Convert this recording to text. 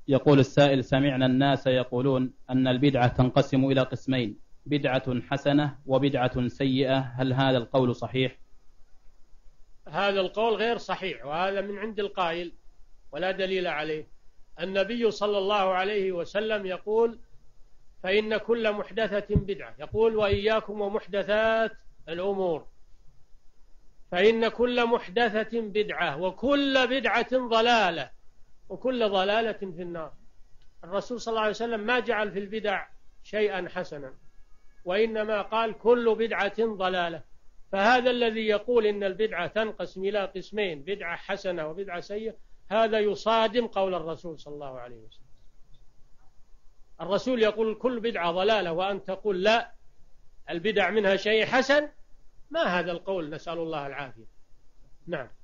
يقول السائل: سمعنا الناس يقولون أن البدعة تنقسم إلى قسمين، بدعة حسنة وبدعة سيئة، هل هذا القول صحيح؟ هذا القول غير صحيح، وهذا من عند القائل ولا دليل عليه. النبي صلى الله عليه وسلم يقول: فإن كل محدثة بدعة، يقول: وإياكم ومحدثات الأمور، فإن كل محدثة بدعة وكل بدعة ضلالة وكل ضلالة في النار. الرسول صلى الله عليه وسلم ما جعل في البدع شيئا حسنا، وإنما قال كل بدعة ضلالة. فهذا الذي يقول إن البدعة تنقسم إلى قسمين، بدعة حسنة وبدعة سيئة، هذا يصادم قول الرسول صلى الله عليه وسلم. الرسول يقول كل بدعة ضلالة، وأن تقول لا البدع منها شيء حسن، ما هذا القول، نسأل الله العافية. نعم.